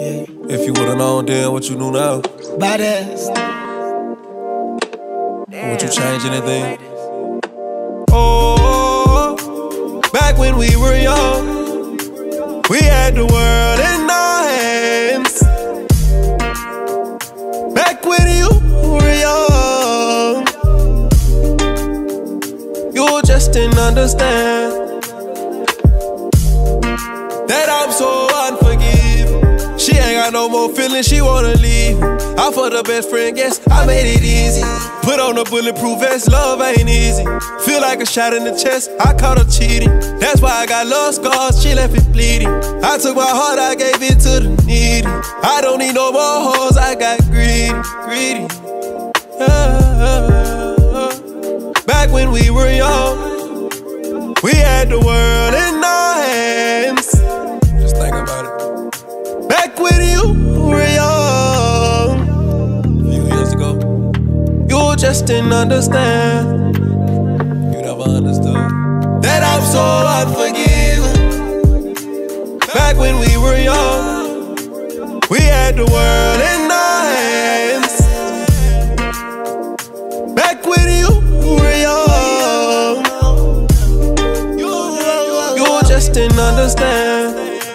If you would've known then what you knew now, Baddest. would you change anything? Oh, back when we were young, we had the world in our hands. Back when you were young, you just didn't understand that I'm so unforgiving. She ain't got no more feelings, she wanna leave. I for the best friend, guess I made it easy. Put on a bulletproof vest, love ain't easy. Feel like a shot in the chest, I caught her cheating. That's why I got love scars, she left it bleeding. I took my heart, I gave it to the needy. I don't need no more hoes, I got greedy. Back when we were young, we had the world in our hands. Just think about it. Back when you were young, a few years ago, you just didn't understand. You never understood that I'm so unforgiving. Back when we were young, we had the world in our hands. Back when you were young, you just didn't understand.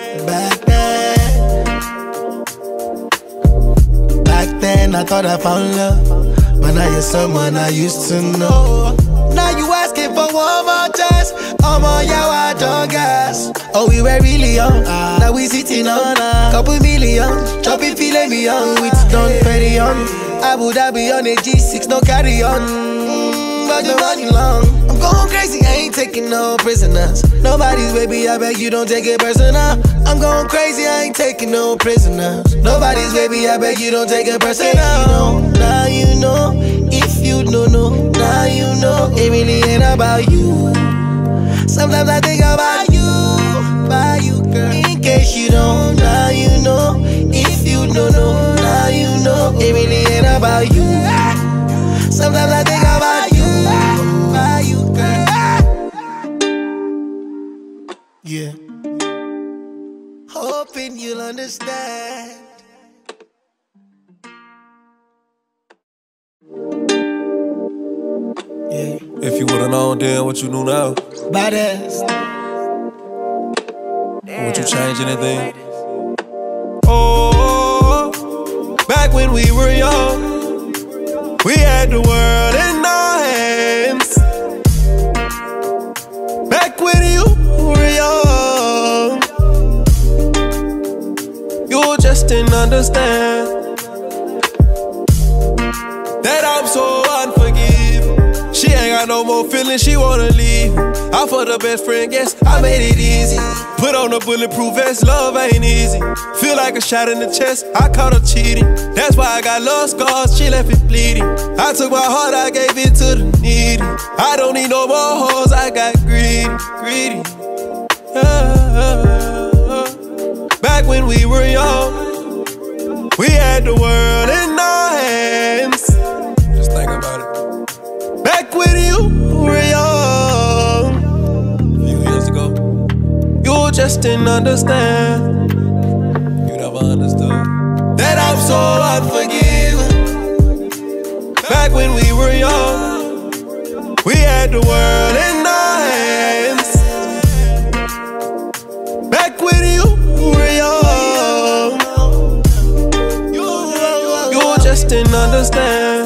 Back then I thought I found love, but now you're someone I used to know. Now you asking for one more chance. I'm on your dog gas. Oh, we were really young. Now we sitting on a couple million. Chopping filet mignon with done very young. Abu Dhabi on a G6, no carry on. But the money long. I'm going crazy, I ain't taking no prisoners. Nobody's baby, I beg you don't take it personal. I'm going crazy, I ain't taking no prisoners. Nobody's baby, I beg you don't take it personal. Now you know, if you don't know, now you know. It really ain't about you. Sometimes I think about you girl. In case you don't, now you know. If you don't know, now you know. It really ain't about you. Sometimes I think about you girl. Yeah. Hoping you'll understand. Yeah. If you would've known then what you knew now, Baddest. would you change anything? Oh, back when we were young, we had the world in our hands. Back when you were young, you just didn't understand that I'm so unforgiving. She ain't got no more feelings, she wanna leave. I for the best friend, guess I made it easy. Put on a bulletproof vest, love ain't easy. Feel like a shot in the chest, I caught her cheating. That's why I got love scars, she left it bleeding. I took my heart, I gave it to the needy. I don't need no more hoes, I got greedy. Back when we were young, we had the world in our hands. Just think about it. Back when you were young, a few years ago, you just didn't understand. You never understood that I'm so unforgiving. Back when we were young, we had the world in our hands. Back when you were young, you just didn't understand.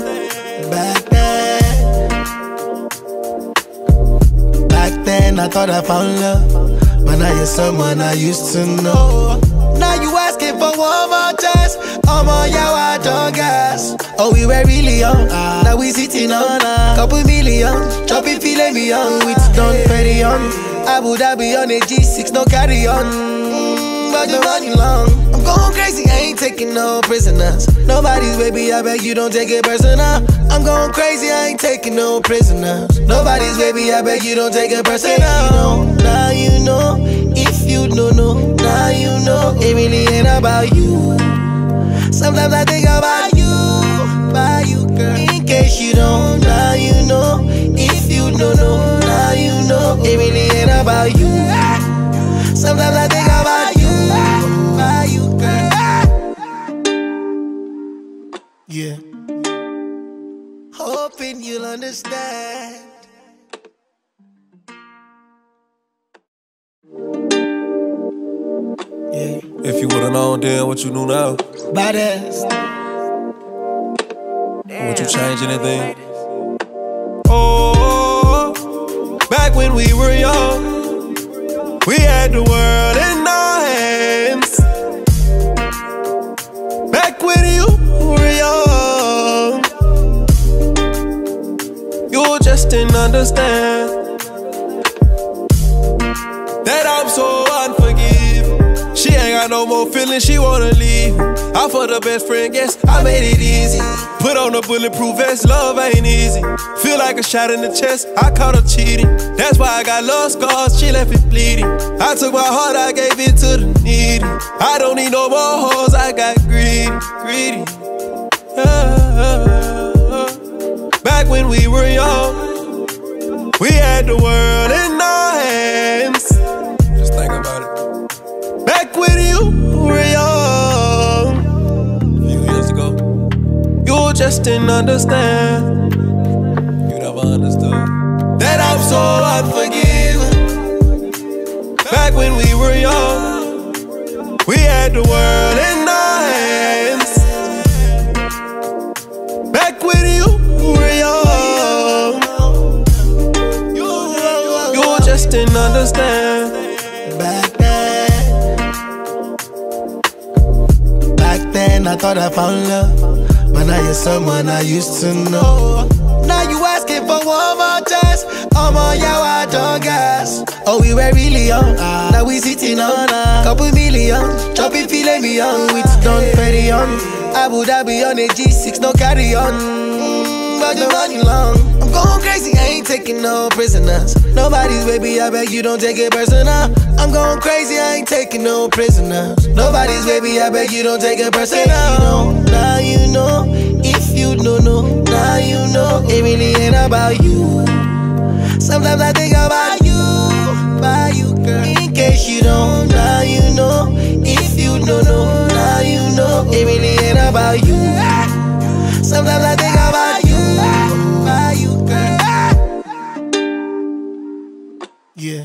Back then I thought I found love, but now you're someone I used to know. Now you asking for one more chance. I'm on your dog gas. Oh, we were really young. Now we sitting on a couple million. Chopping filet mignon with done very young. Abu Dhabi on a G6, no carry on. But the money long. I'm going crazy, I ain't taking no prisoners. Nobody's baby, I beg you don't take it personal. I'm going crazy, I ain't taking no prisoners. Nobody's baby, I beg you don't take it personal. Now you know, if you don't know, now you know. It really ain't about you. Sometimes I think about you girl. In case you don't, now you know. If you don't know, now you know. It really ain't about you. Sometimes I think about you girl. understand. Yeah. If you would've known then what you knew now, Baddest. would you change anything? Oh, back when we were young, we had the world in our hands. Back when you were young, you just didn't understand that I'm so unforgiving. She ain't got no more feelings, she wanna leave. I for the best friend, guess I made it easy. Put on a bulletproof vest, love ain't easy. Feel like a shot in the chest, I caught her cheating. That's why I got love scars, she left it bleeding. I took my heart, I gave it to the needy. I don't need no more hoes, I got greedy. Back when we were young, we had the world in our hands. Just think about it. Back when you were young, a few years ago, you just didn't understand. You never understood that I'm so unforgiving. Back when we were young, we had the world in our hands. Back when you were young, you just didn't understand. Back then I thought I found love, but now you're someone I used to know. Now you asking for one more chance. Yeah, I don't gas. Oh, we were really young. Now we sitting on a couple million. Chopping feeling beyond with done very young. Abu Dhabi on a G6, no carry on. But you're running long. I'm going crazy, I ain't taking no prisoners. Nobody's baby, I beg you don't take it personal. I'm going crazy, I ain't taking no prisoners. Nobody's baby, I beg you don't take it personal. Now you know, if you don't know, now you know. It really ain't about you. Sometimes I think about you, girl. In case you don't, now you know. If you don't know, now you know. It really ain't about you. Sometimes I think about you, girl. Yeah.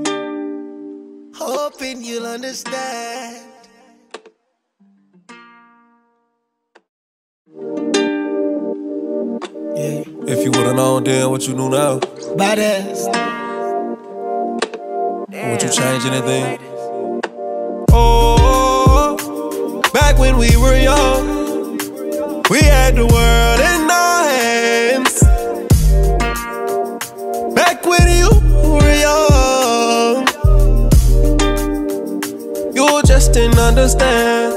Hoping you'll understand. Yeah. If you would've known then what you knew now, Baddest. would you change anything? Oh, back when we were young, we had the world in our hands. Back when you were young, you just didn't understand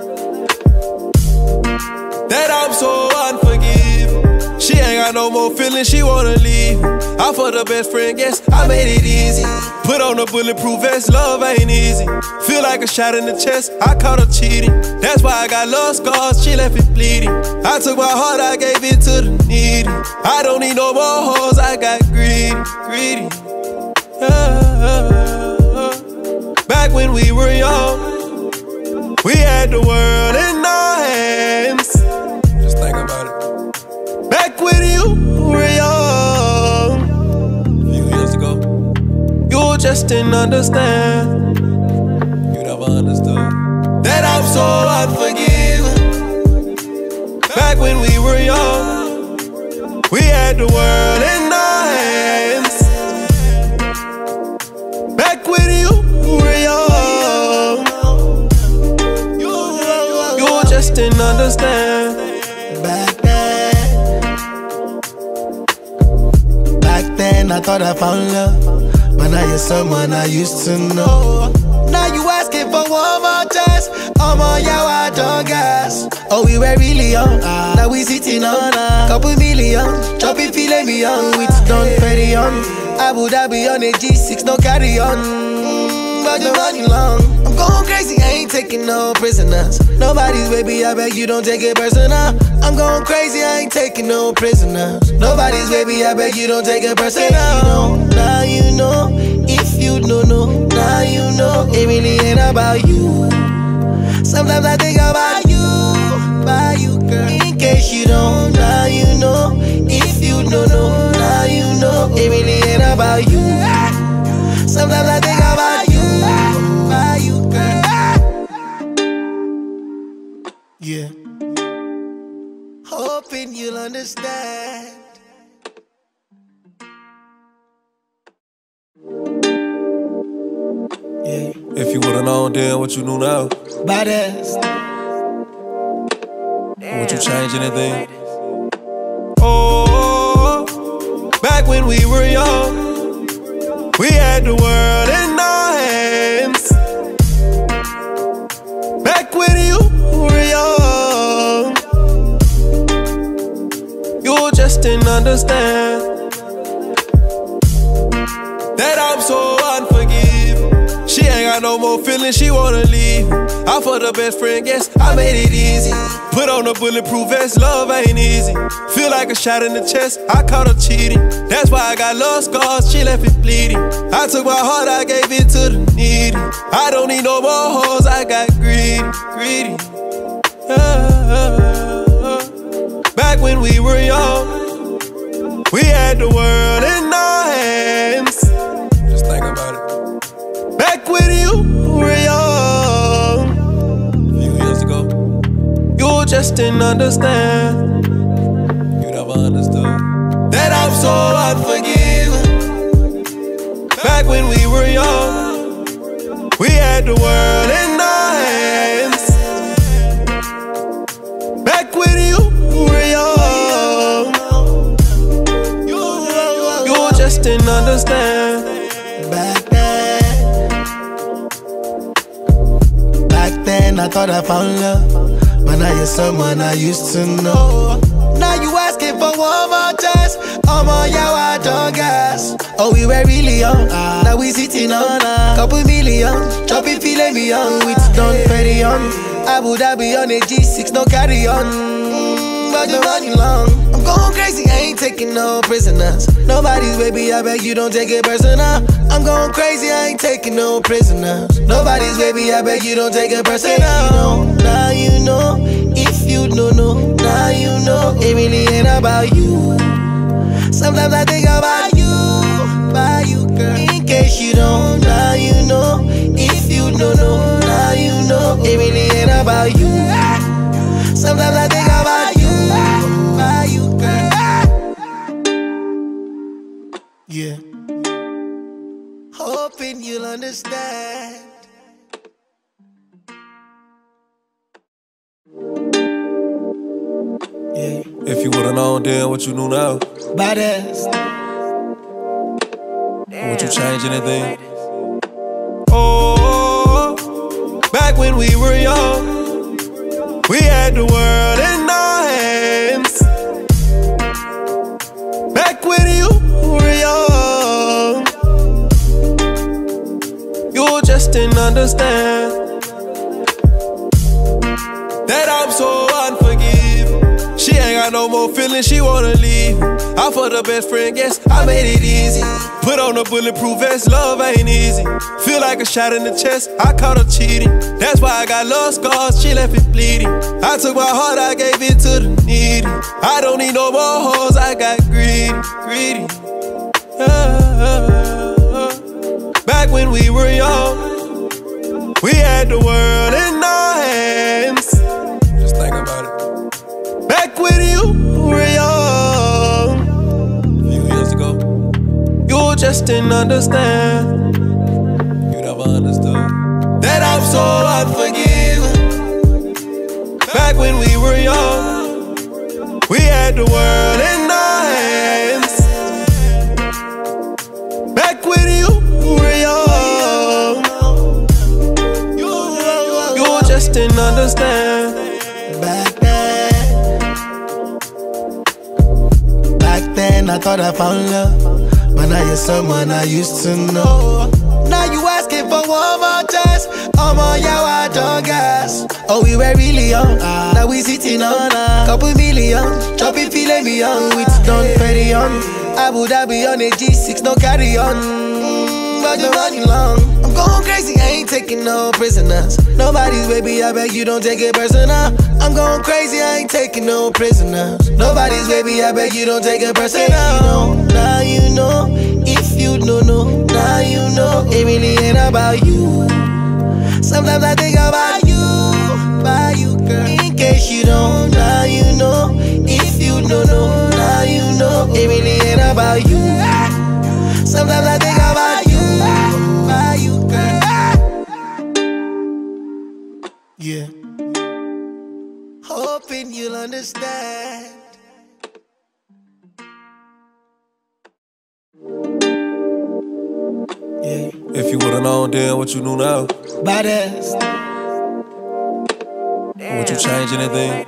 that I'm so unforgiving. She ain't got no more feelings, she wanna leave. I for the best friend, guess I made it easy. Put on a bulletproof vest, love ain't easy. Feel like a shot in the chest, I caught her cheating. That's why I got love scars, she left it bleeding. I took my heart, I gave it to the needy. I don't need no more hoes, I got greedy. Back when we were young, we had the world in our hands. Just think about it. Back when you were young, a few years ago, you just didn't understand. You never understood that I'm so unforgiving. Back when we were young, we had the world in our hands. Back when you were young, you just didn't understand. Back then I thought I found love, but now you're someone I used to know. Now you asking for one more chance. Yeah, I don't gas. Oh, we were really young. Now we sitting on a couple million. Chopping feeling beyond with done very young. Abu Dhabi on a G6, no carry on. But you're running long. I'm going crazy, I ain't taking no prisoners. Nobody's baby, I beg you don't take it personal. I'm going crazy, I ain't taking no prisoners. Nobody's baby, I beg you don't take it personal. Now you know, if you don't know, now you know. It really ain't about you. Sometimes I think about you, girl. In case you don't, now you know. If you don't know, about you. Sometimes I think about you, girl. Yeah. Hoping you'll understand. Yeah. If you would've known then what you know now, Badass. would you change anything? Oh, back when we were young, we had the world in our hands. Back when you were young, you just didn't understand that I'm so unforgiving. She ain't got no more feelings, she wanna leave. I for the best friend, guess I made it easy. Put on a bulletproof vest, love ain't easy. Feel like a shot in the chest, I caught her cheating. That's why I got love scars, she left it bleeding. I took my heart, I gave it to the needy. I don't need no more hoes, I got greedy. Back when we were young, we had the world in our hands. Just think about it. Back when you were young, a few years ago, you just didn't understand. You never understood that I'm so unforgiving. Back when we were young, we had the world in our hands. Back when you were young, you just didn't understand. Back then I thought I found love, but now you're someone I used to know. Now you asking for one more chance. Yeah, I don't gas. Oh, we were really young. Now we sitting on a couple million. Chopping filet mignon with Don Perignon. Abu Dhabi on a G6, no carry on. But the money long. I'm going crazy, I ain't taking no prisoners. Nobody's baby, I beg you don't take it personal. I'm going crazy, I ain't taking no prisoners. Nobody's baby, I beg you don't take it personal. Now you know, if you don't know, now you know. It really ain't about you. Sometimes I think about you, girl. In case you don't, now you know. If you don't know, now you know. It really ain't about you. Sometimes I think about you, girl. Yeah. Hoping you'll understand. Yeah. If you would've known then what you know now, Badass. would you change anything? Oh, back when we were young, we had the world in our hands. Back when you were young, you just didn't understand that I'm so unforgiving. She ain't got no more feelings, she wanna leave. I for the best friend, guess I made it easy. Put on a bulletproof vest, love ain't easy. Feel like a shot in the chest, I caught her cheating. That's why I got love scars, she left it bleeding. I took my heart, I gave it to the needy. I don't need no more hoes, I got greedy. Back when we were young, we had the world in our hands. Just think about it. Back when you were young, a few years ago, you just didn't understand. You never understood that I'm so unforgiving. Back when we were young, we had the world in our hands. Back when you were young, you just didn't understand. Back then I thought I found love, but now you're someone I used to know. Now you asking for one more chance. Yeah, I don't gas. Oh, we were really young. Now we sitting on a couple million. Chopping filet mignon with Don Perignon. Abu Dhabi on a G6, no carry on. But the money long. I'm going crazy, I ain't taking no prisoners. Nobody's baby, I beg you don't take it personal. I'm going crazy, I ain't taking no prisoners. Nobody's baby, I beg you don't take it personal. Now you know. If you don't know, now you know. It really ain't about you. Sometimes I think about you, girl. In case you don't, now you know. If you don't know, now you know. It really ain't about you. Sometimes I think about you, girl. Yeah. Hoping you'll understand. Yeah. If you would've known then what you knew now, Baddest. would you change anything?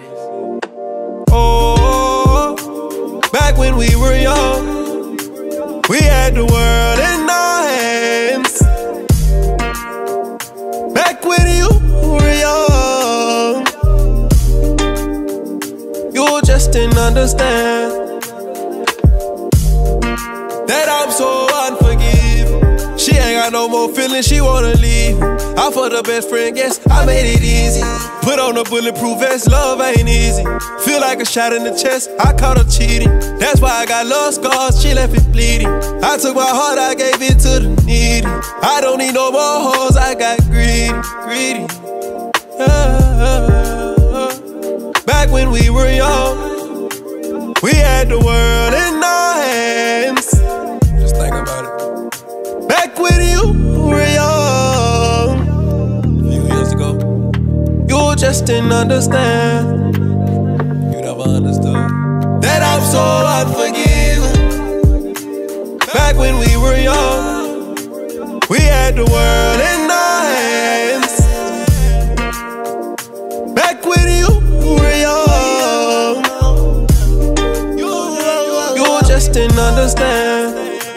Oh, back when we were young, we had the world in our hands. Back when you were young, you just didn't understand that I'm so unforgiving. She ain't got no more feelings, she wanna leave. I for the best friend, guess I made it easy. Put on a bulletproof vest, love ain't easy. Feel like a shot in the chest, I caught her cheating. That's why I got love scars, she left it bleeding. I took my heart, I gave it to the needy. I don't need no more hoes, I got greedy. Back when we were young, we had the world in our hands. Just think about it. Back when you were young, a few years ago, you just didn't understand. You never understood that I'm so unforgiving. Back when we were young, we had the world in our hands. Back when you were young, you just didn't understand.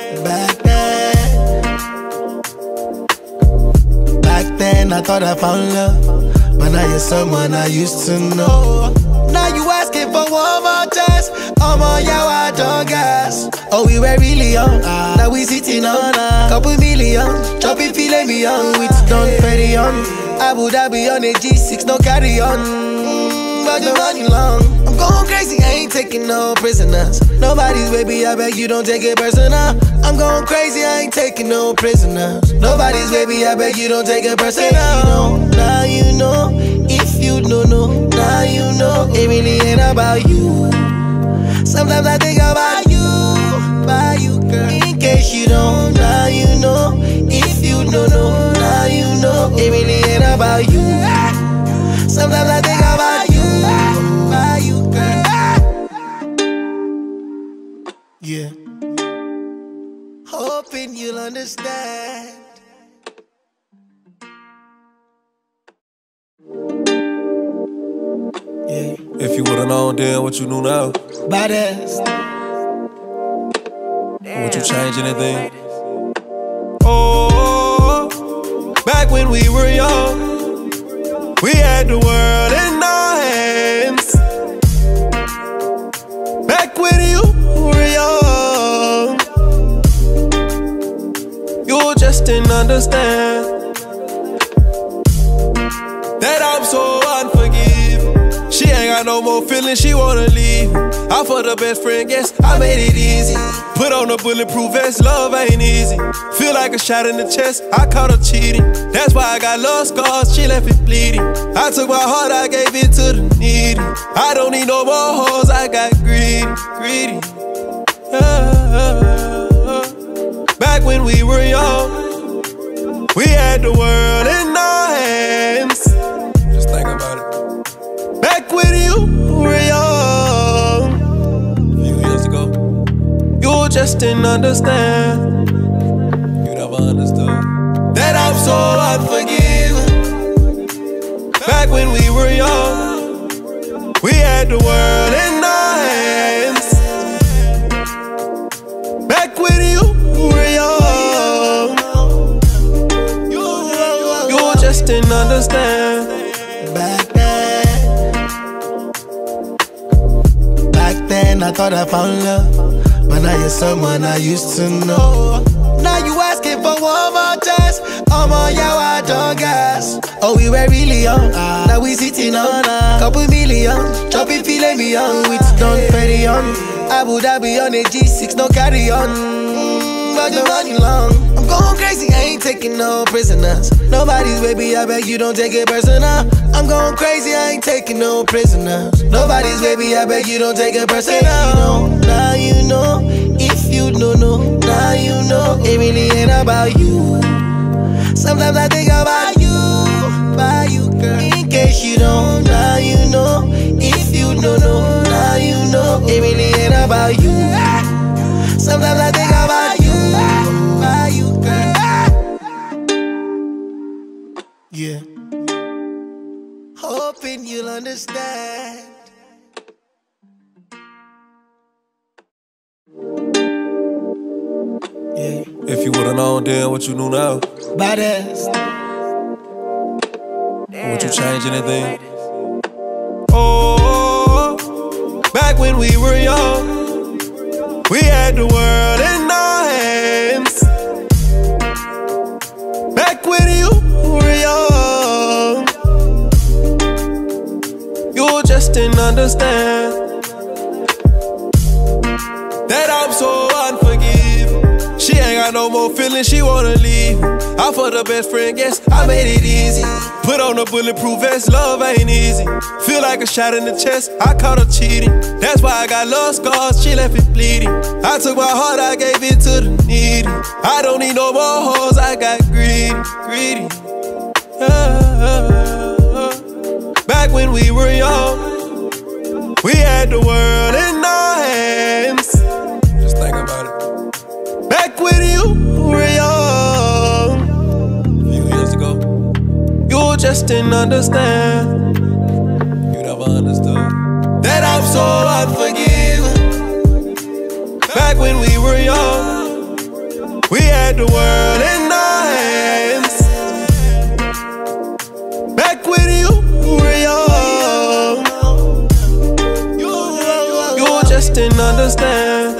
Back then I thought I found love, but now you're someone I used to know. Now you asking for one more chance. I'm on your dog gas. Oh, we were really young. Now we sitting on a couple million. Chopping filet mignon with Don Perignon. Abu Dhabi on a G6, no carry on. But the money long. I'm going crazy, I ain't taking no prisoners. Nobody's baby, I beg you don't take it personal. I'm going crazy, I ain't taking no prisoners. Nobody's baby, I beg you don't take it personal. Now you know. If you don't know, now you know. It really ain't about you. Sometimes I think about you, girl. In case you don't, now you know. If you don't know, now you know. It really ain't about you. Sometimes I think about you, girl. Yeah. Hoping you'll understand. Yeah. If you would've known then what you knew now, Baddest. would you change anything? Oh, back when we were young, we had the world in our hands. Back when you were young, you just didn't understand that I'm so unforgiving. She ain't got no more feelings, she wanna leave. I for the best friend, guess I made it easy. Put on a bulletproof vest, love ain't easy. Feel like a shot in the chest, I caught her cheating. That's why I got love scars, she left it bleeding. I took my heart, I gave it to the needy. I don't need no more hoes, I got greedy. Back when we were young, we had the world in our hands. Just think about it. Back when you were young, a few years ago, you just didn't understand. You never understood that I'm so unforgiving. Back when we were young, we had the world in our hands. Back when you were young, you just didn't understand. Back then I thought I found love, but now you're someone I used to know. Now you asking for one more chance. I'm on your dog gas. Oh, we were really young. Now we sitting on a couple million. Chopping filet mignon with Don Perignon. Abu Dhabi on a G6, no carry on. but the money long. I'm going crazy, I ain't taking no prisoners. Nobody's baby, I beg you don't take it personal. I'm going crazy, I ain't taking no prisoners. Nobody's baby, I beg you don't take it personal. Now you know, if you don't know, now you know. It really ain't about you. Sometimes I think about you, girl. In case you don't, now you know. If you don't know, now you know. It really ain't about you. Sometimes I think about you, girl. Yeah. Hoping you'll understand. Yeah. If you would've known then what you knew now, Badass. would you change anything? Oh, back when we were young, we had the world in our hands. Back when you were young, you just didn't understand that I'm so unforgiving. She ain't got no more feelings, she wanna leave. I for the best friend, guess I made it easy. Put on a bulletproof vest, love ain't easy. Feel like a shot in the chest, I caught her cheating. That's why I got love scars, she left it bleeding. I took my heart, I gave it to the needy. I don't need no more hoes, I got greedy. Back when we were young, we had the world in our hands. Just think about it. Back when you were young, a few years ago, you just didn't understand. You never understood that I'm so unforgiving. Back when we were young, we had the world in our hands. Back when you were young, you just didn't understand.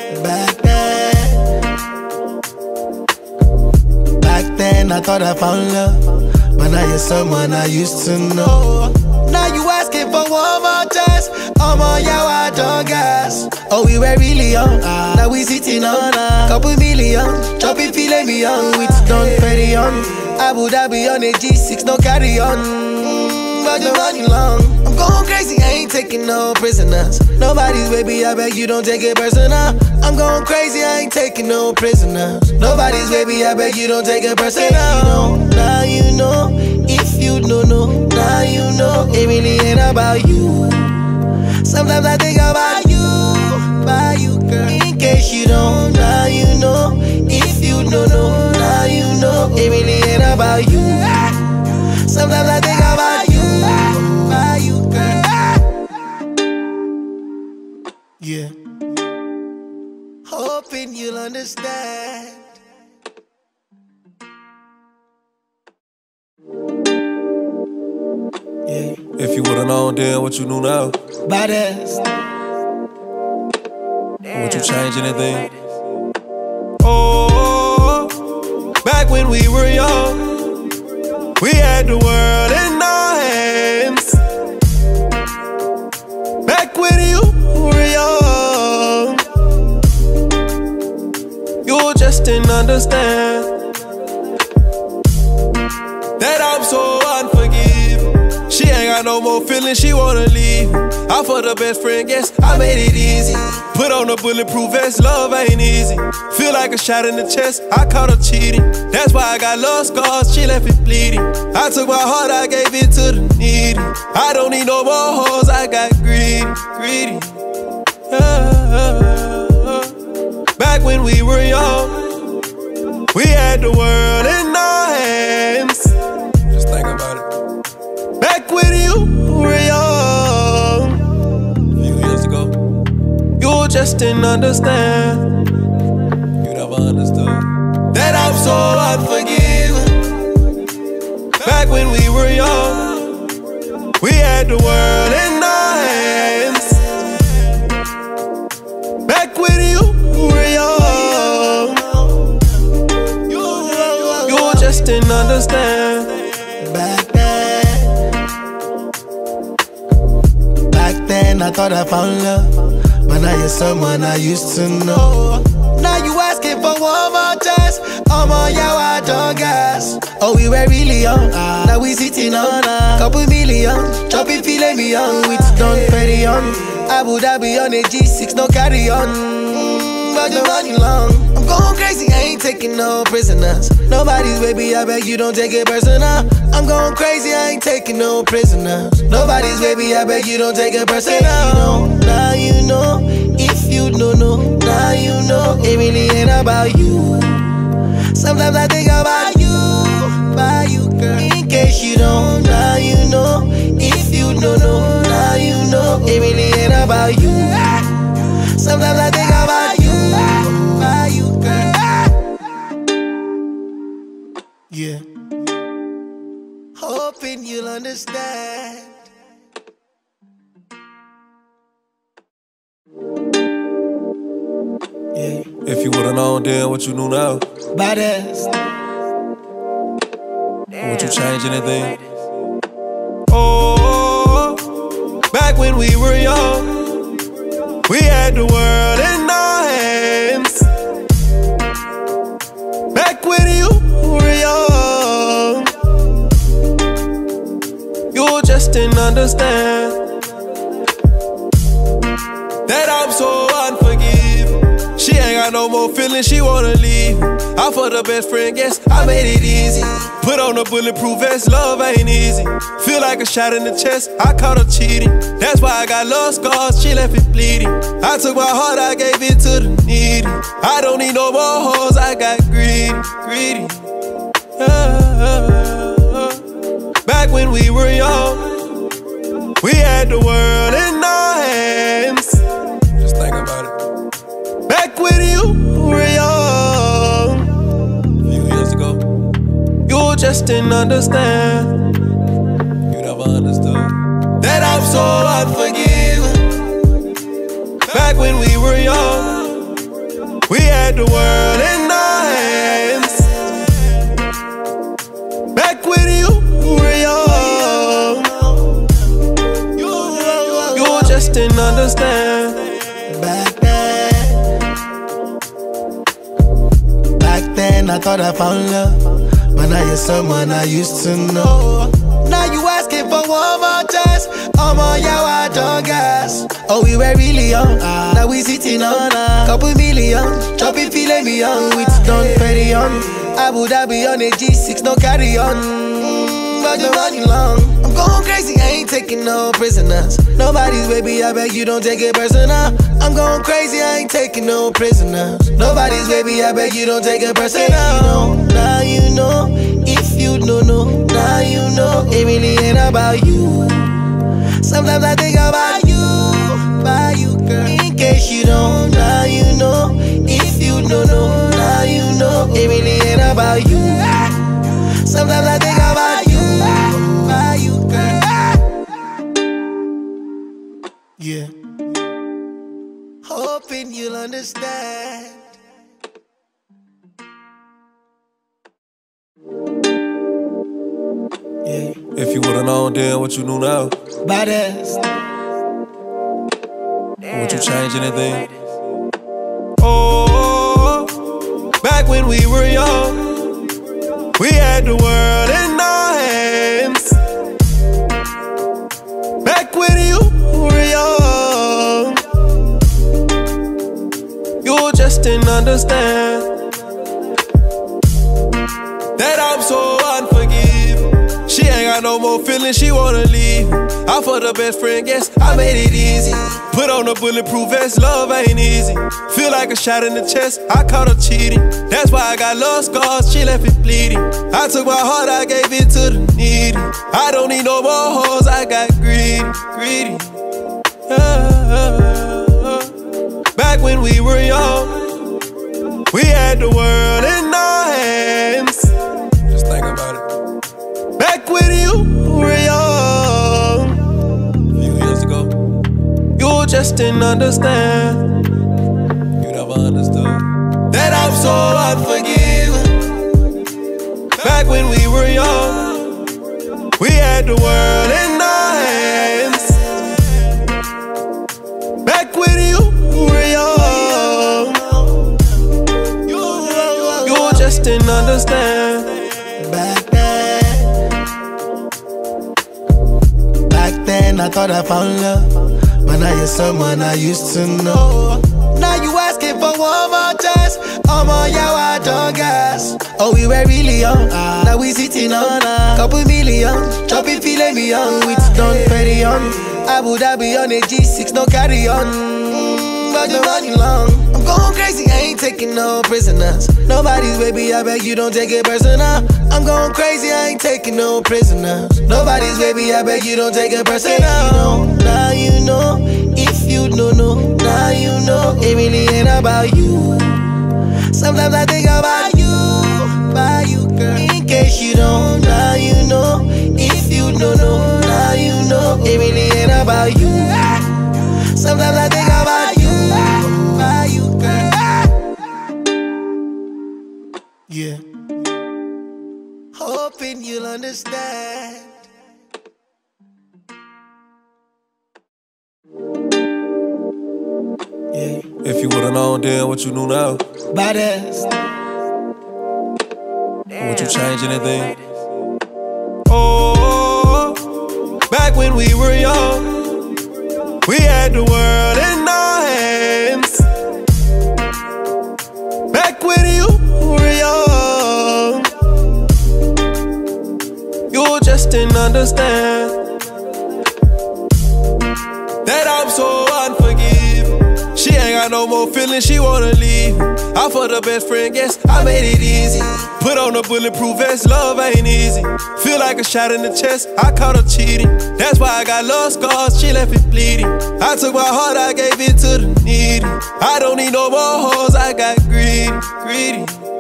Back then I thought I found love, but now you're someone I used to know. Now you asking for one more chance. I'm on your dog ass. Oh, we were really young. Now we sitting on a couple million. Chopping filet beyond with Don Perignon. Abu Dhabi on a G6, no carry on. But the money long. I'm going crazy, I ain't taking no prisoners. Nobody's baby, I beg you don't take it personal. I'm going crazy, I ain't taking no prisoners. Nobody's baby, I beg you don't take it personal. Now you know, if you don't know, now you know. It really ain't about you. Sometimes I think about you, girl. In case you don't, now you know. If you don't know, now you know. It really ain't about you. Sometimes I think about you, girl. Yeah. Hoping you'll understand. Yeah. If you would've known then what you knew now, Badass. would you change anything? Oh, back when we were young, we had the world in our hands. Back when you were young, you just didn't understand that I'm so unforgiving. She ain't got no more feelings, she wanna leave. I for the best friend, guess I made it easy. Put on a bulletproof vest, love ain't easy. Feel like a shot in the chest, I caught her cheating. That's why I got love scars, she left it bleeding. I took my heart, I gave it to the needy. I don't need no more hoes, I got greedy. Back when we were young, we had the world in our hands. Just think about it. Back when you were young, a few years ago, you just didn't understand. You never understood that I'm so unforgiving. Back when we were young, we had the world in our hands. Back when you were young, you just didn't understand. Back then I thought I found love, but now you're someone I used to know. Now you asking asking for one more chance. Yeah, dog gas. Oh, we were really young. Now we sitting on a couple million. Chopping filet mignon with Don Perignon. Abu Dhabi on a G6, no carry on. But the money long. I'm going crazy, I ain't taking no prisoners. Nobody's baby, I beg you don't take it personal. I'm going crazy, I ain't taking no prisoners. Nobody's baby, I beg you don't take it personal. Now you know, if you don't know, now you know. It really ain't about you. Sometimes I think about you, girl. In case you don't, now you know. If you don't know, now you know. It really ain't about you. Sometimes I think about you, girl. Yeah. Hoping you'll understand. Yeah. If you would've known then what you knew now, Baddest. would you change anything? Oh, back when we were young, we had the world in our hands. Back when you were young, you just didn't understand that I'm so unforgiving. She ain't got no more feelings, she wanna leave. I for the best friend, guess I made it easy. Put on a bulletproof vest, love ain't easy. Feel like a shot in the chest, I caught her cheating. That's why I got love scars, she left it bleeding. I took my heart, I gave it to the needy. I don't need no more hoes, I got greedy. Back when we were young, we had the world in our hands. Just think about it. Back when you were young, a few years ago, you just didn't understand. You never understood that I'm so unforgiving. Back when we were young, we had the world in our hands. Back when you were young, you just didn't understand. Back then I thought I found love, but now you're someone I used to know. Now you asking for one more chance. Yeah, I dog gas. Oh, we were really young. Now we sitting on a couple million. Chopping filet mignon with Don Perignon. Abu Dhabi on a G6, no carry on. But the money long. I'm going crazy, I ain't taking no prisoners. Nobody's baby, I beg you don't take it personal. I'm going crazy, I ain't taking no prisoners. Nobody's baby, I beg you don't take it personal. Now you know, if you don't know, now you know. It really ain't about you. Sometimes I think about you, girl. In case you don't, now you know. If you don't know, now you know. It really ain't about you. Sometimes I think about you, girl. Yeah. Hoping you'll understand. Yeah. If you would've known then what you knew now, Baddest. would you change anything? Oh, back when we were young, we had the world in our hands. Back when you were young, you just didn't understand that I'm so unforgiving. She ain't got no more feelings, she wanna leave. I for the best friend, guess I made it easy. Put on a bulletproof vest, love ain't easy. Feel like a shot in the chest, I caught her cheating. That's why I got love scars, she left it bleeding. I took my heart, I gave it to the needy. I don't need no more hoes, I got greedy. Back when we were young, we had the world in our hands. Just think about it. Back when you were young, a few years ago, you just didn't understand. You never understood that I'm so unforgiving. Back when we were young, we had the world in our hands. Back when you were young, understand. Back then I thought I found love, but now you're someone I used to know. Now you asking for one more chance. I'm on your dog gas. Oh, we were really young. Now we sitting on a couple million. Chopping filet mignon with Don Perignon. Abu Dhabi on a G6, no carry on. But the money long. I'm going crazy, I ain't taking no prisoners. Nobody's baby, I beg you don't take it personal. I'm going crazy, I ain't taking no prisoners. Nobody's baby, I beg you don't take it personal. Now you know, if you don't know, now you know. It really ain't about you. Sometimes I think about you, girl. In case you don't, now you know. If you don't know, now you know. It really ain't about you. Sometimes I think about you, girl. Yeah. Hoping you'll understand. Yeah. If you would've known then what you knew now, Baddest. would you change anything? Oh, back when we were young, we had the world in our hands. Back when you were young, you just didn't understand that I'm so unforgiving. She ain't got no more feelings, she wanna leave. I for the best friend, guess I made it easy. Put on a bulletproof vest, love ain't easy. Feel like a shot in the chest, I caught her cheating. That's why I got love scars, she left it bleeding. I took my heart, I gave it to the needy. I don't need no more hoes, I got greedy.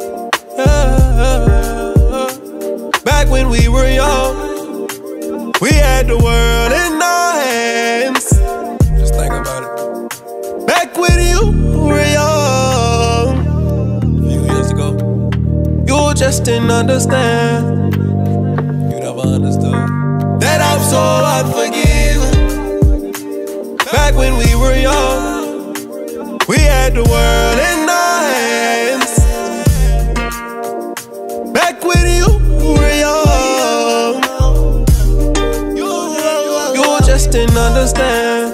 Back when we were young, we had the world in our hands. Just think about it. Back when you were young, a few years ago, you just didn't understand. You never understood that I'm so unforgiving. Back when we were young, we had the world in our hands. Back when you were young, you just didn't understand.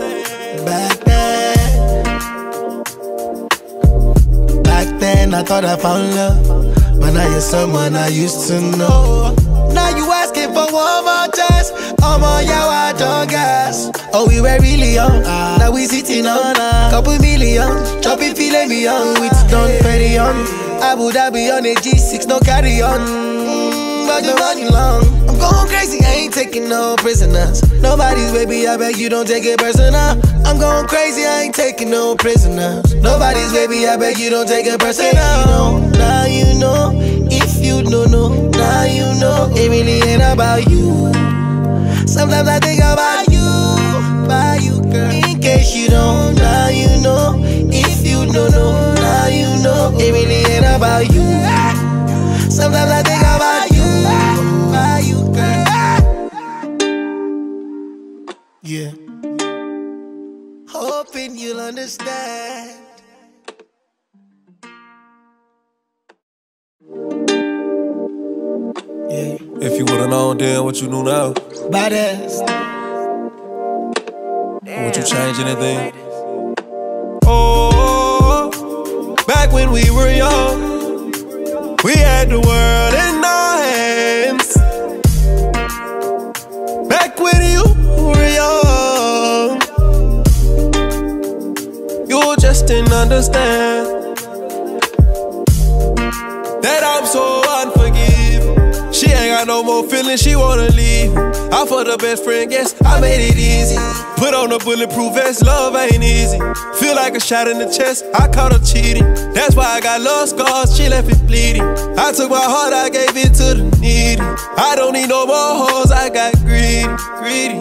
Back then I thought I found love, but now you're someone I used to know. Now you asking for one more chance. I'm on your dog gas. Oh, we were really young. Now we sitting on a couple million. Chopping filet mignon with Don Perignon. Abu Dhabi on a G6, no carry on. But the money long. I'm going crazy, I ain't taking no prisoners. Nobody's baby, I beg you don't take it personal. I'm going crazy, I ain't taking no prisoners. Nobody's baby, I beg you don't take it personal. Now you know, if you don't know, now you know. It really ain't about you. Sometimes I think about you, girl. In case you don't, now you know. If you don't know, now you know. It really ain't about you. Sometimes I think about you, girl. Yeah. Hoping you'll understand. Yeah. If you would've known then what you knew now, Baddest. would you change anything? Oh, back when we were young, we had the world in our hands. Back when you were young, you just didn't understand that I'm so unforgiving. She ain't got no more feelings, she wanna leave. I for the best friend, guess I made it easy. Put on a bulletproof vest, love ain't easy. Feel like a shot in the chest, I caught her cheating. That's why I got love scars, she left it bleeding. I took my heart, I gave it to the needy. I don't need no more hoes, I got greedy.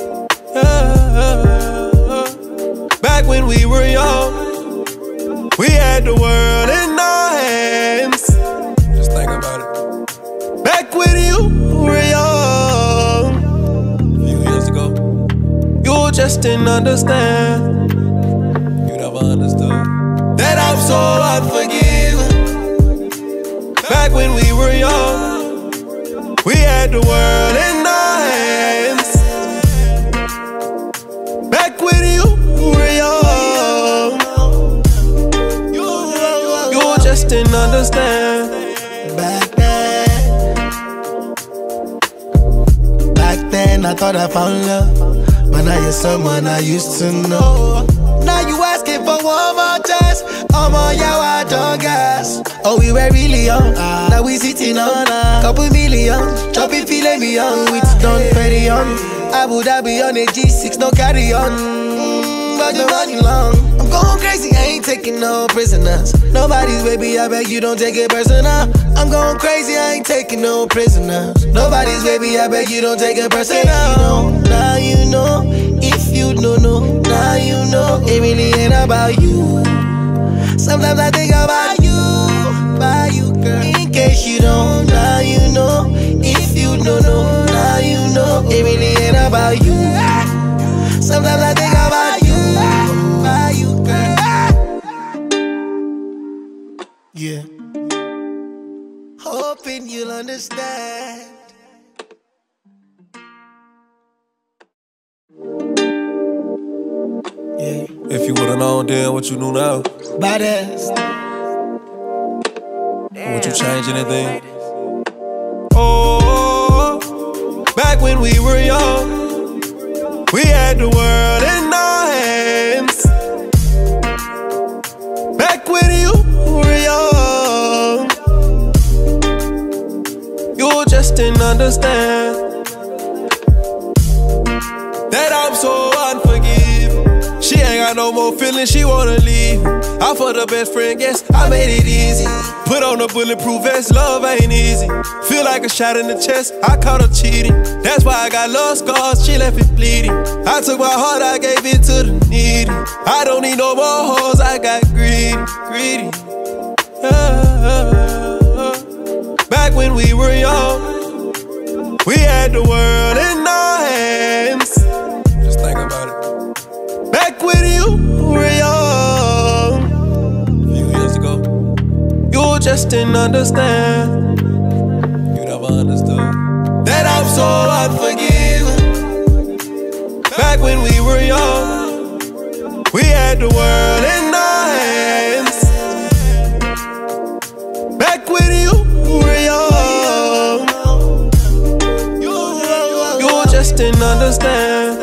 Back when we were young, we had the world in our hands. Just think about it. Back when you were young, a few years ago, you just didn't understand. You never understood that I'm so unforgiving. Back when we were young, we had the world in our hands. Back when you were young, you just didn't understand. Back then I thought I found love, but now you're someone I used to know. Now you asking for one more chance. I'm on your dog gas. Oh, we were really young. Now we sitting on a couple million. Chopping feeling beyond. We done pretty young. Abu Dhabi on a G6, no carry on. But the money long. I'm going crazy, I ain't taking no prisoners. Nobody's baby, I beg you don't take it personal. I'm going crazy, I ain't taking no prisoners. Nobody's baby, I beg you don't take it personal. Now you know, if you don't know, now you know. It really ain't about you. Sometimes I think about you, girl. In case you don't, now you know. If you don't know, now you know. It really ain't about you. Sometimes I think about you, girl. Yeah. Hoping you'll understand. Yeah. If you would've known then what you knew now, Baddest. would you change anything? Oh, back when we were young, we had the world in our hands. Back when you were young, you just didn't understand that I'm so unforgiving. She ain't got no more feelings, she wanna leave. I for the best friend, guess I made it easy. Put on a bulletproof vest, love ain't easy. Feel like a shot in the chest, I caught her cheating. That's why I got love scars, she left it bleeding. I took my heart, I gave it to the needy. I don't need no more hoes, I got greedy. Back when we were young, we had the world in our hands. Just think about it. Back when you were young, a few years ago, you just didn't understand. You never understood that I'm so unforgiving. Back when we were young, we had the world in our hands. Back when you were young, you just didn't understand.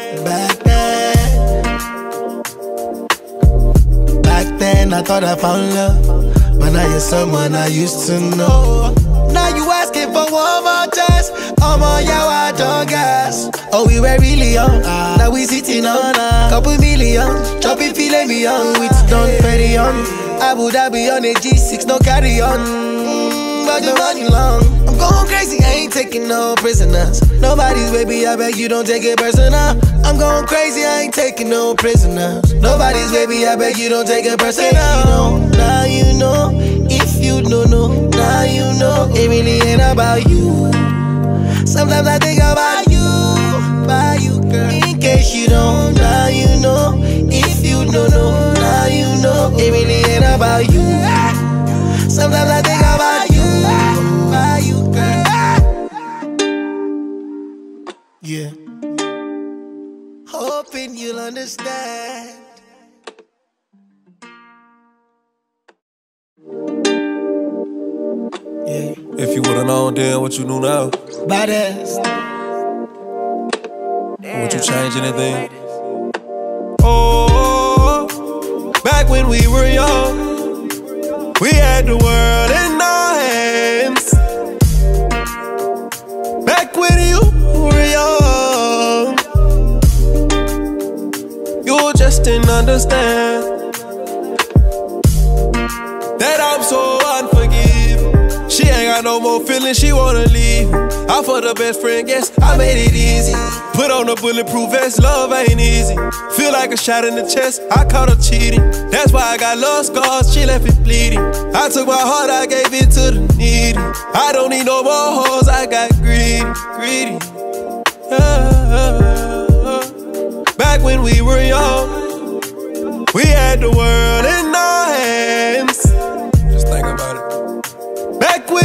Back then I thought I found love, but now you're someone I used to know. Now you asking for one more chance. I'm on your dog gas. Oh, we were really young. Now we sitting on a couple million. Chopping feeling beyond. We done pretty young. Abu Dhabi on a G6, no carry on. But the money long. I'm going crazy, I ain't taking no prisoners. Nobody's baby, I beg you don't take it personal. I'm going crazy, I ain't taking no prisoners. Nobody's baby, I beg you don't take it personal. Now you know, if you don't know, now you know. It really ain't about you. Sometimes I think about you, girl. In case you don't, now you know. If you don't know, now you know. It really ain't about you. Sometimes I think about you, girl. Yeah. Hoping you'll understand. Yeah. If you would've known then what you knew now, Baddest. would you change anything? Oh, back when we were young, we had the world in our hands. Back when you were young, you just didn't understand that I'm so unforgiving. She ain't got no more feelings, she wanna leave. I for the best friend, guess I made it easy. Put on a bulletproof vest, love ain't easy. Feel like a shot in the chest, I caught her cheating. That's why I got love scars, she left it bleeding. I took my heart, I gave it to the needy. I don't need no more hoes, I got greedy. Back when we were young, we had the world in our hands. Just think about it. Back when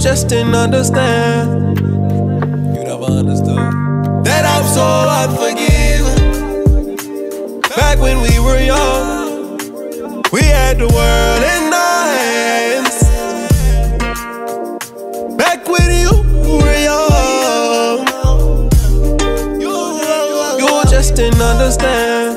just didn't understand. You never understood that I'm so unforgiving. Back when we were young, we had the world in our hands. Back when you were young, you just didn't understand.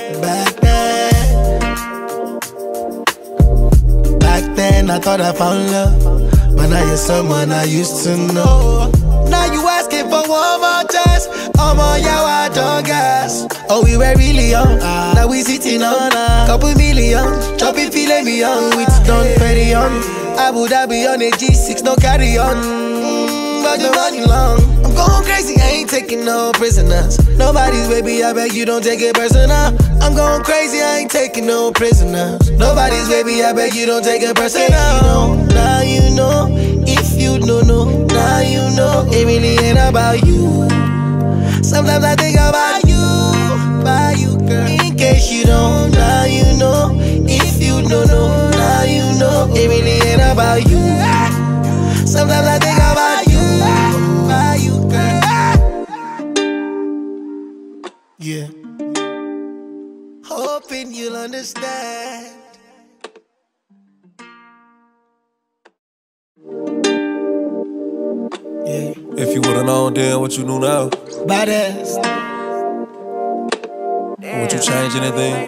Back then I thought I found love, but now you're someone I used to know. Now you asking for one more chance. I'm on your dog gas. Oh, we were really young. Now we sitting on a couple million. Chopping filet mignon with Don Perignon. Abu Dhabi on a G6, no carry on. But the money long. I'm going crazy, I ain't taking no prisoners. Nobody's baby, I beg you don't take it personal. I'm going crazy, I ain't taking no prisoners. Nobody's baby, I beg you don't take it personal. Now you know, if you don't know, now you know. It really ain't about you. Sometimes I think about you girl. In case you don't, now you know. If you don't know, now you know. It really ain't about you. Sometimes I think about you girl. Yeah. Hoping you'll understand. Yeah. If you would've known then what you knew now, Baddest. would you change anything?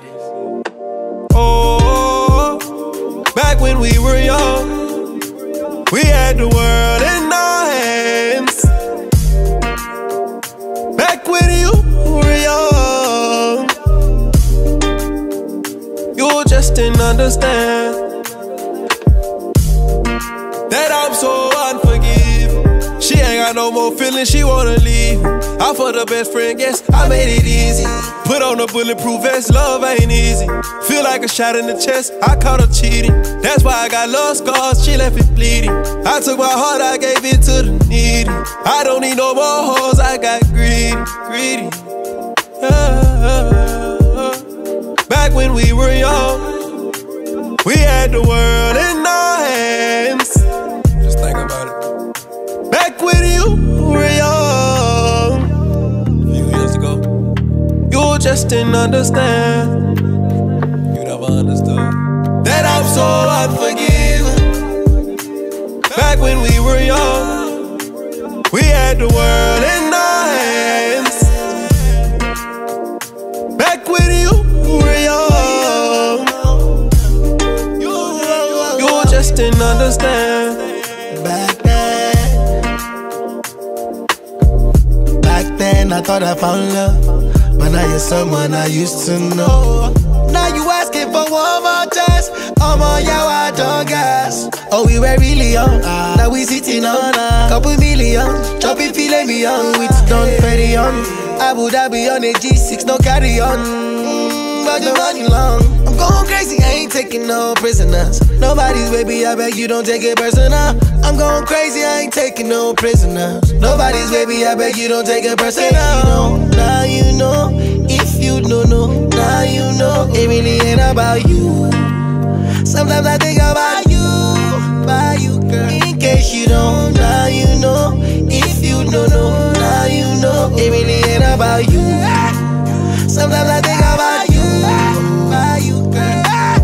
Oh, back when we were young, we had the world in our hands. Back when you were young, you just didn't understand that I'm so unforgiving. She ain't got no more feelings, she wanna leave. I for the best friend, yes, I made it easy. Put on a bulletproof vest, love ain't easy. Feel like a shot in the chest, I caught her cheating. That's why I got love scars, she left it bleeding. I took my heart, I gave it to the needy. I don't need no more hoes, I got greedy. Back when we were young, we had the world in our hands. Just think about it. Back when you were young, a few years ago, you just didn't understand. You never understood that I'm so unforgiving. Back when we were young, we had the world in our hands. Back when you were young, you just didn't understand. Back then I thought I found love, but now you're someone I used to know. Now you asking for one more chance. I'm on your dog gas. Oh, we were really young. Now we sitting on a couple million. Chopping filet mignon with Don Perignon. Abu Dhabi on a G6, no carry on. But the money long. I'm going crazy, I ain't taking no prisoners. Nobody's baby, I beg you don't take it personal. I'm going crazy, I ain't taking no prisoners. Nobody's baby, I beg you don't take it personal. Now you know, if you don't know, now you know. It really ain't about you. Sometimes I think about you girl. In case you don't, now you know. If you don't know, now you know. It really ain't about you. Sometimes I think about you girl.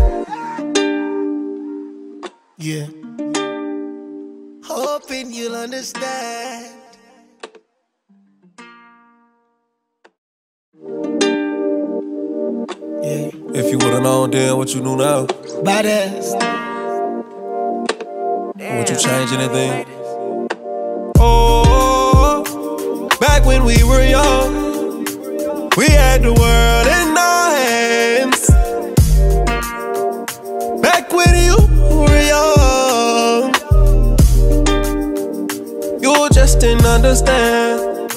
Yeah. Hoping you'll understand. Yeah. If you would've known then what you knew now, Baddest. would you change anything? Oh, back when we were young, we had the world in our hands. Back when you were young, you just didn't understand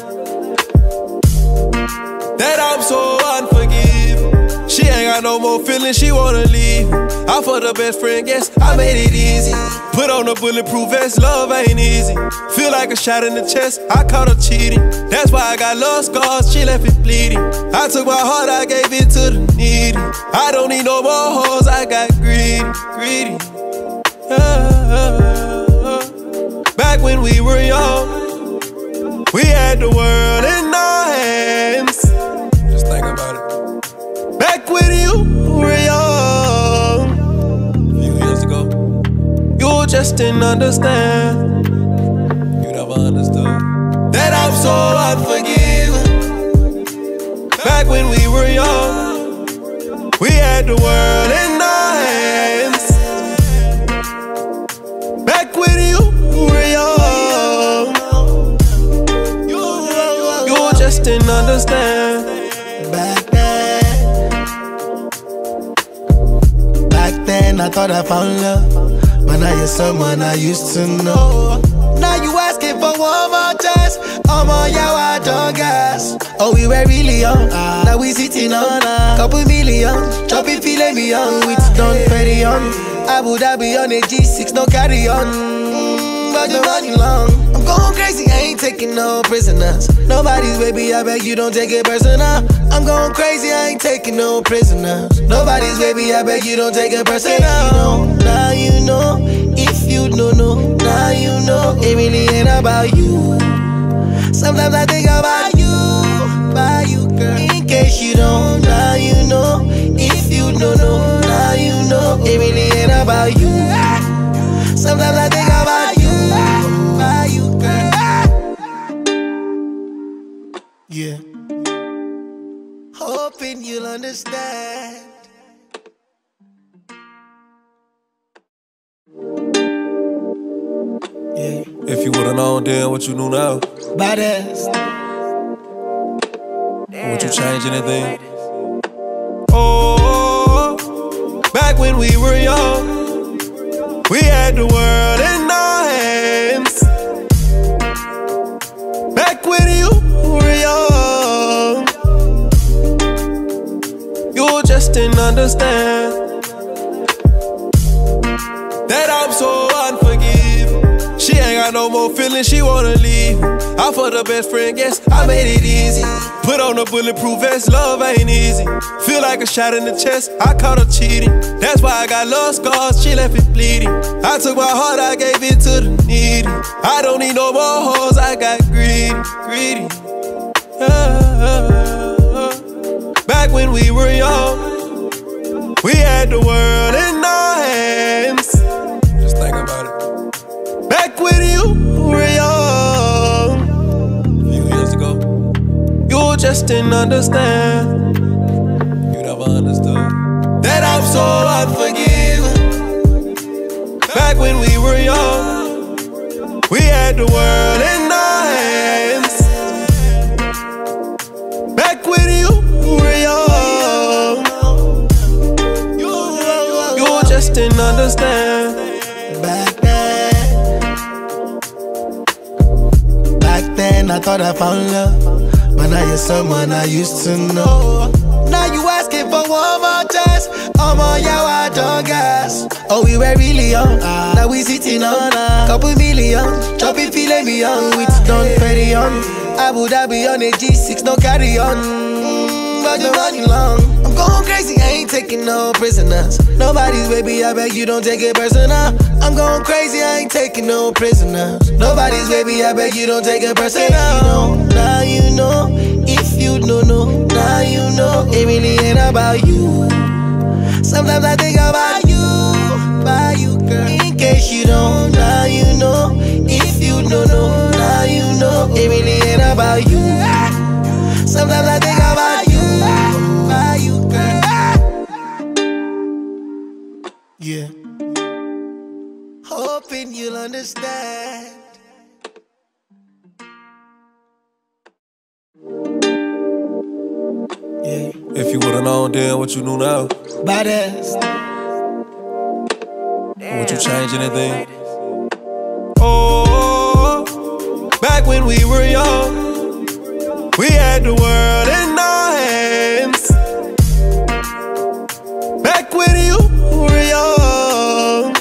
that I'm so unforgiving. She ain't got no more feelings, she wanna leave. I for the best friend, yes, I made it easy. Put on a bulletproof vest, love ain't easy. Feel like a shot in the chest, I caught her cheating. That's why I got love scars, she left it bleeding. I took my heart, I gave it to the needy. I don't need no more hoes, I got greedy. Back we were young, we had the world in our hands. Just think about it. Back when you were young, a few years ago, you just didn't understand. You never understood that I'm so unforgiving. Back when we were young, we had the world in our hands. Back when you were young, you just didn't understand. Back then I thought I found love, but now you're someone I used to know. Now you asking for one more chance. I'm on your dog gas. Oh, we were really young. Now we sitting on a couple million. Chopping filet mignon with Don Perignon. Abu Dhabi on a G6, no carry on. But the money long. I'm going crazy, I ain't taking no prisoners. Nobody's baby, I beg you don't take it personal. I'm going crazy, I ain't taking no prisoners. Nobody's baby, I beg you don't take it personal. Now you know, if you don't know, now you know. It really ain't about you. Sometimes I think about you, girl. In case you don't, now you know. If you don't know, now you know. It really ain't about you. Sometimes I think about you, girl. Yeah. Hoping you'll understand. Yeah. If you would've known then what you knew now, Baddest. would you change anything? Oh, back when we were young, we had the world in our hands. Back when you were young, you just didn't understand that I'm so unforgiving. She ain't got no more feelings, she wanna leave. I for the best friend, guess I made it easy. Put on a bulletproof vest, love ain't easy. Feel like a shot in the chest, I caught her cheating. That's why I got love scars, she left it bleeding. I took my heart, I gave it to the needy. I don't need no more hoes, I got greedy. Back when we were young, we had the world in our hands. Just think about it. Back when you were young, a few years ago, you just didn't understand. You never understood that I'm so unforgiving. Back when we were young, we had the world in our hands. Back when you were young, you just didn't understand. Back then I thought I found love, but now you're someone I used to know. Now you asking for one more chance. I'm on your dog gas. Oh, we were really young. Now we sitting on a couple million. Chopping filet mignon with Don Perignon. Abu Dhabi on a G6, no carry on. But the money long. I'm going crazy, I ain't taking no prisoners. Nobody's baby, I beg you don't take it personal. I'm going crazy, I ain't taking no prisoners. Nobody's baby, I beg you don't take it personal. Now you know, if you don't know, now you know. It really ain't about you. Sometimes I think about you, girl. In case you don't, now you know. If you don't know, now you know. It really ain't about you. Sometimes I think about you, girl. Yeah. Hoping you'll understand. Yeah. If you would've known then what you knew now, Baddest. would you change anything? Oh, back when we were young, we had the world in our hands. Back when you were young,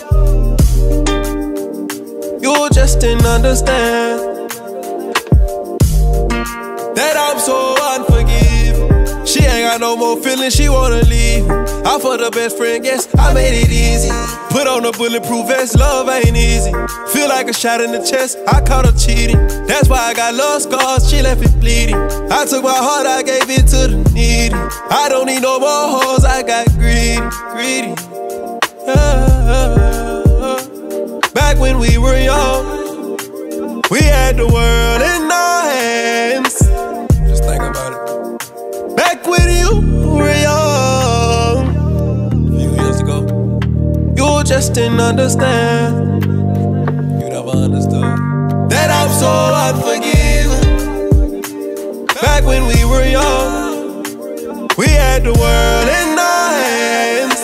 you just didn't understand that I'm so unforgiving. She ain't got no more more feelings, she wanna leave. I for the best friend, guess I made it easy. Put on a bulletproof vest, love ain't easy. Feel like a shot in the chest, I caught her cheating. That's why I got love scars, she left it bleeding. I took my heart, I gave it to the needy. I don't need no more hoes, I got greedy. Back when we were young, we had the world in our hands. Just think about it. Back when you were young, a few years ago, you just didn't understand. You never understood that I'm so unforgiving. Back when we were young, we had the world in our hands.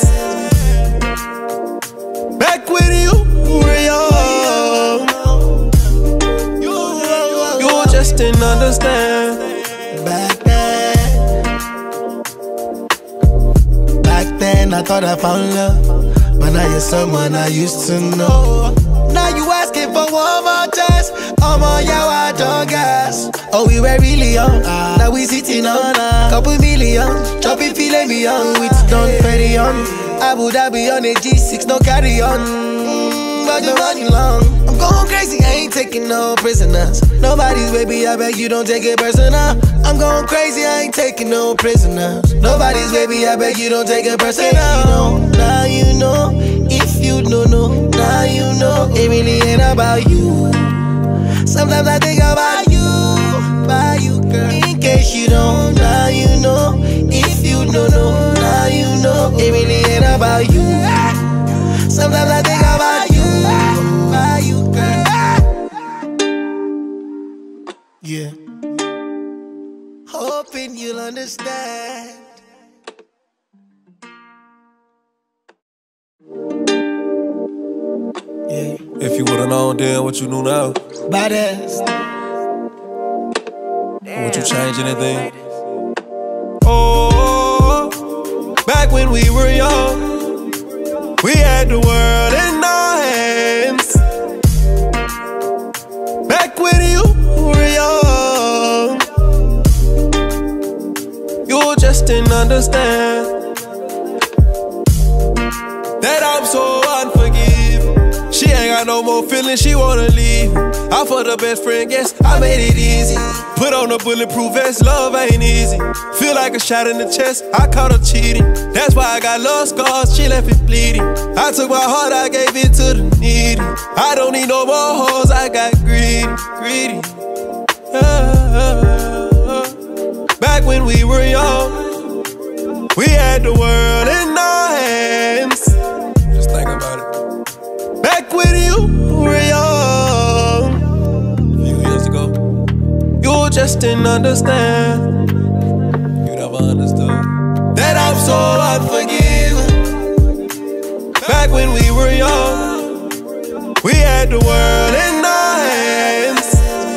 Back when you were young, you just didn't understand. Back then I thought I found love, but now you're someone I used to know. Now you asking for one more chance. I'm on your dog ass. Oh, we were really young. Now we sitting on a couple million. Chopping filet mignon with Don Perignon. Abu Dhabi on a G6, no carry on. But the money long. I'm going crazy, I ain't taking no prisoners. Nobody's baby, I beg you don't take it personal. I'm going crazy, I ain't taking no prisoners. Nobody's baby, I beg you don't take it personal. Now you know, if you don't know, now you know. It really ain't about you. Sometimes I think about you, girl. In case you don't, now you know. If you don't know, now you know. It really ain't about you. Sometimes I think about you, girl. Yeah. Hoping you'll understand. Yeah. If you would've known then what you knew now, Baddest. would you change anything? Oh, back when we were young, we had the world in our hands. Back when you were young, you just didn't understand that I'm so unforgiving. She ain't got no more feelings, she wanna leave. I for the best friend, guess I made it easy. Put on a bulletproof vest, love ain't easy. Feel like a shot in the chest, I caught her cheating. That's why I got love scars, she left it bleeding. I took my heart, I gave it to the needy. I don't need no more hoes, I got greedy. Back when we were young, we had the world in our hands. Just think about it. Back when you were young, a few years ago, you just didn't understand. You never understood that I'm so unforgiving. Back when we were young, we had the world in our hands.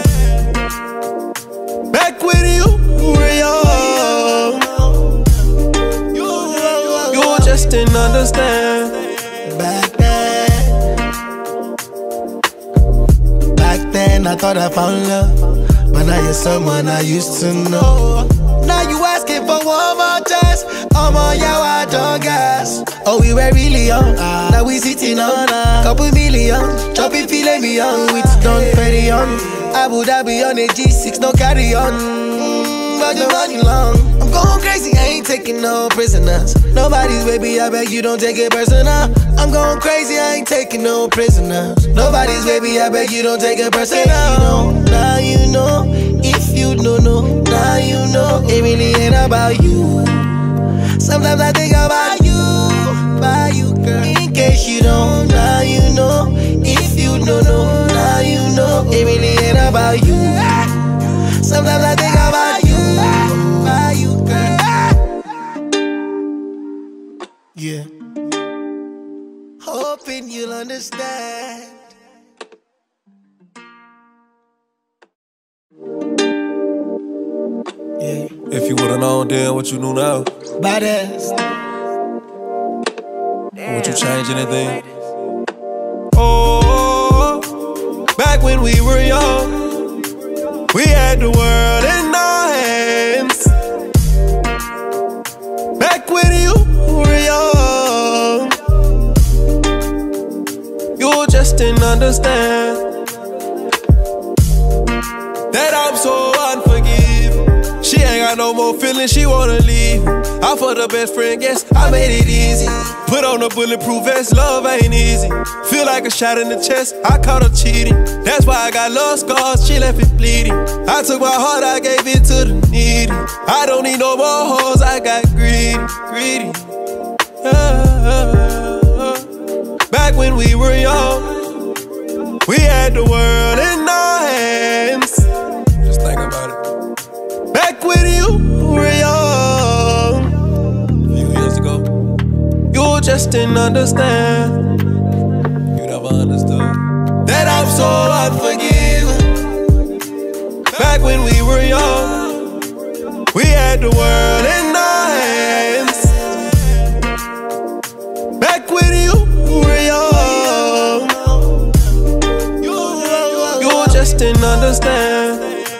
Back when you were young, you just didn't understand. Back then I thought I found love, but now you're someone I used to know. Now you asking for one more chance. I'm on your dog ass. Oh, we were really young. Now we sitting on a couple million. Chopping filet mignon with Don Perignon. Abu Dhabi on a G6, no carry on. But the money long. I'm going crazy, I ain't taking no prisoners. Nobody's baby, I beg you don't take it personal. I'm going crazy, I ain't taking no prisoners. Nobody's baby, I beg you don't take it personal. Now you know, if you don't know, now you know. It really ain't about you. Sometimes I think about you, girl. In case you don't, now you know. If you don't know, now you know. It really ain't about you. Sometimes I think about you, girl. Yeah. Hoping you'll understand. Yeah. If you would've known then what you knew now, Baddest. would you change anything? Oh, back when we were young, we had the world in our hands. understand that I'm so unforgiving. She ain't got no more feelings, she wanna leave. I for the best friend, guess I made it easy. Put on a bulletproof vest, love ain't easy. Feel like a shot in the chest, I caught her cheating. That's why I got love scars, she left it bleeding. I took my heart, I gave it to the needy. I don't need no more hoes, I got greedy. Back when we were young, we had the world in our hands. Just think about it. Back when you were young, a few years ago, you just didn't understand. You never understood that I'm so unforgiving. Back when we were young, we had the world in our hands. Back when you were young, you just didn't understand.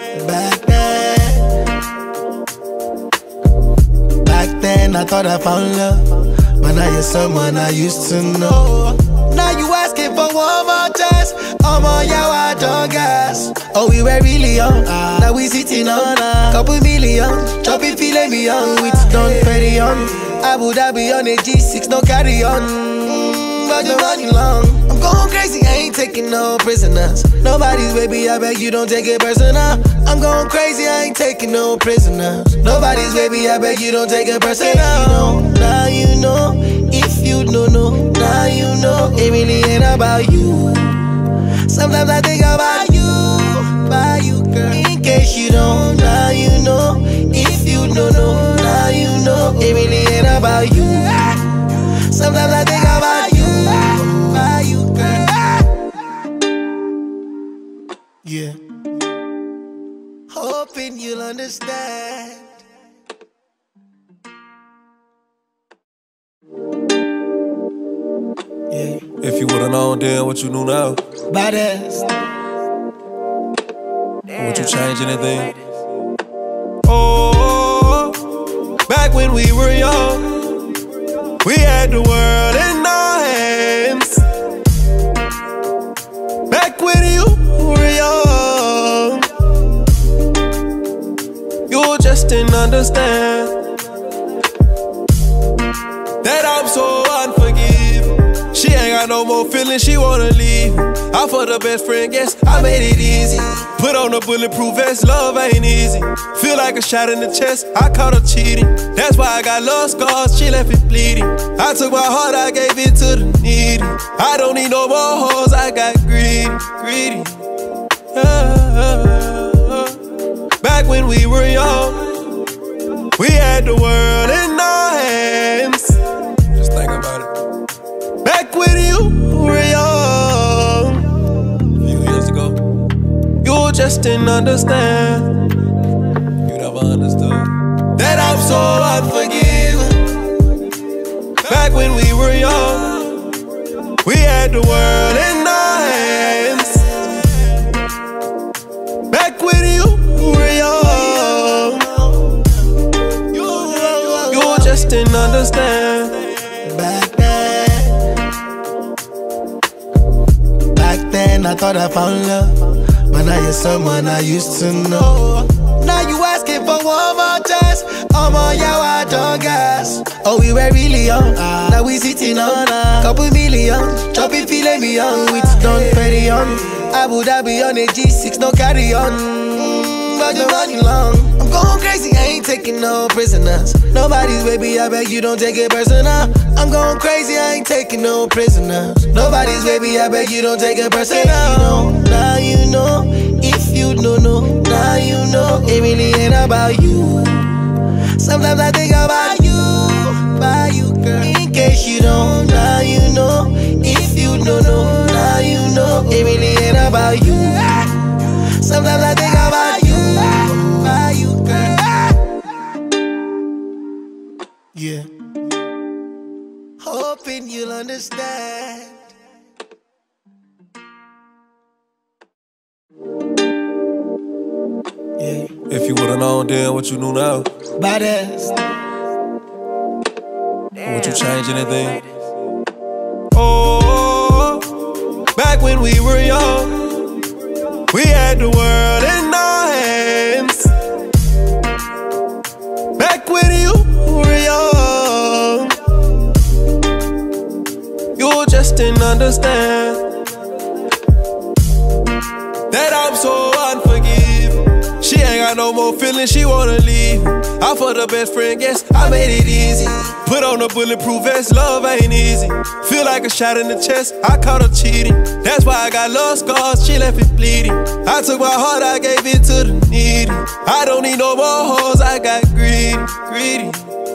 Back then I thought I found love, but now you're someone I used to know. Now you asking for one more chance. I'm on your dog gas. Oh, we were really young. Now we sitting on a couple million. Chopping feeling beyond. We done pretty young. Abu Dhabi on a G6, no carry on. But the money long. I'm going crazy, I ain't taking no prisoners. Nobody's baby, I beg you don't take it personal. I'm going crazy, I ain't taking no prisoners. Nobody's baby, I beg you don't take it personal. Now you know, if you don't know, now you know. It really ain't about you. Sometimes I think about you, girl. In case you don't, now you know. If you don't know, now you know. It really ain't about you. Sometimes I think about you, girl. Yeah. Hoping you'll understand. Yeah. If you would've known then what you knew now, Baddest. would you change anything? Oh, back when we were young, we had the world in our hands. Back when you were young, you just didn't understand that I'm so unforgiving. She ain't got no more feelings, she wanna leave. I for the best friend, guess I made it easy. Put on a bulletproof vest, love ain't easy. Feel like a shot in the chest, I caught her cheating. That's why I got love scars, she left it bleeding. I took my heart, I gave it to the needy. I don't need no more hoes, I got greedy. Back when we were young, we had the world in our hands. Just think about it. Back when you were young, a few years ago, you just didn't understand. You never understood that I'm so unforgiving. Back when we were young, we had the world in our hands. Back when you were young, you just didn't understand. Back then I thought I found love, but now you're someone I used to know. Now you asking for one more chance. I'm on your dog gas. Oh, we were really young. Now we sitting on a couple million. Chopping feeling beyond. We done pretty young. Abu Dhabi on a G6, no carry on. But the money long. I'm going crazy, I ain't taking no prisoners. Nobody's baby, I beg you don't take it personal. I'm going crazy, I ain't taking no prisoners. Nobody's baby, I beg you don't take it personal. Now you know, if you don't know, now you know. It really ain't about you. Sometimes I think about you, girl. In case you don't, now you know. If you don't know, now you know. It really ain't about you. Sometimes I think about you, girl. Yeah. Hoping you'll understand. Yeah. If you would've known then what you knew now, Baddest. would you change anything? Oh, Back when we were young, we had the world in our hands. Back when you were young, you just didn't understand that I'm so unforgiving. She ain't got no more feelings, she wanna leave. I for the best friend, guess I made it easy. Put on a bulletproof vest, love ain't easy. Feel like a shot in the chest, I caught her cheating. That's why I got love scars, she left it bleeding. I took my heart, I gave it to the needy. I don't need no more hoes, I got greedy.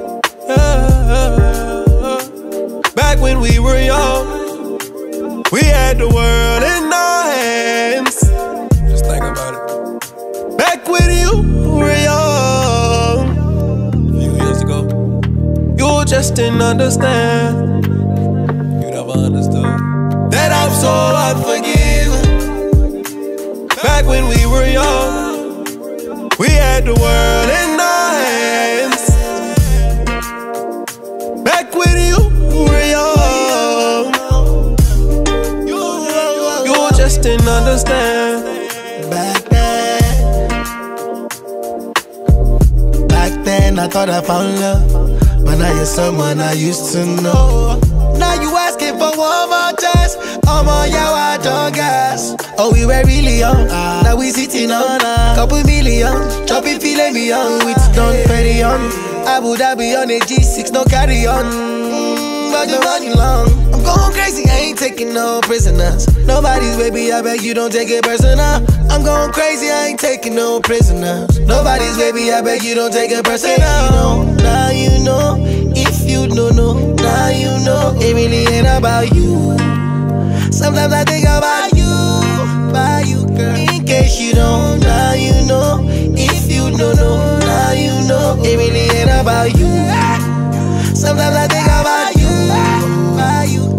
Back when we were young, we had the world in our hands. Just think about it. Back when you were young, a few years ago, you just didn't understand. You never understood that I'm so unforgiving. Back when we were young, we had the world in our hands. Back when you were young, you just didn't understand. Back then I thought I found love, but now you're someone I used to know. Now you asking for one more chance. I'm on your dog gas. Oh, we were really young. Now we sitting on a couple million. Chopping feeling beyond with Don Petty on. Abu Dhabi on a G6, no carry on. But the money long. I'm going crazy, I ain't taking no prisoners. Nobody's baby, I beg you don't take it personal. I'm going crazy, I ain't taking no prisoners. Nobody's baby, I beg you don't take it personal. Now you know, if you don't know, now you know. It really ain't about you. Sometimes I think about you, girl. In case you don't, now you know. If you don't know, now you know. It really ain't about you. Sometimes I think about you,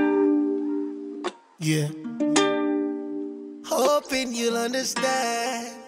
girl. Yeah. Hoping you'll understand.